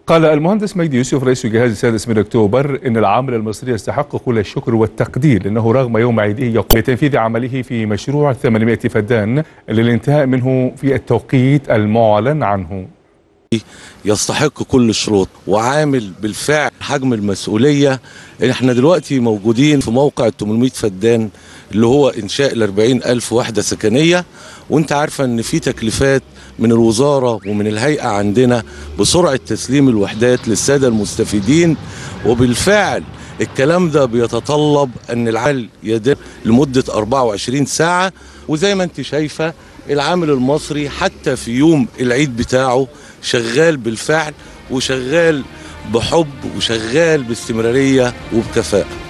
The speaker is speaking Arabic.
قال المهندس مجدي يوسف رئيس جهاز السادس من أكتوبر إن العامل المصري يستحق كل الشكر والتقدير، لأنه رغم يوم عيده يقوم بتنفيذ عمله في مشروع 800 فدان للانتهاء منه في التوقيت المعلن عنه. يستحق كل الشروط وعامل بالفعل حجم المسؤولية. احنا دلوقتي موجودين في موقع 800 فدان اللي هو إنشاء ال40,000 وحدة سكنية، وانت عارفة ان في تكليفات من الوزارة ومن الهيئة عندنا بسرعة تسليم الوحدات للسادة المستفيدين، وبالفعل الكلام ده بيتطلب ان العمل يدام لمدة 24 ساعة. وزي ما انت شايفة العامل المصري حتى في يوم العيد بتاعه شغال بالفعل، وشغال بحب، وشغال باستمرارية وبكفاءة.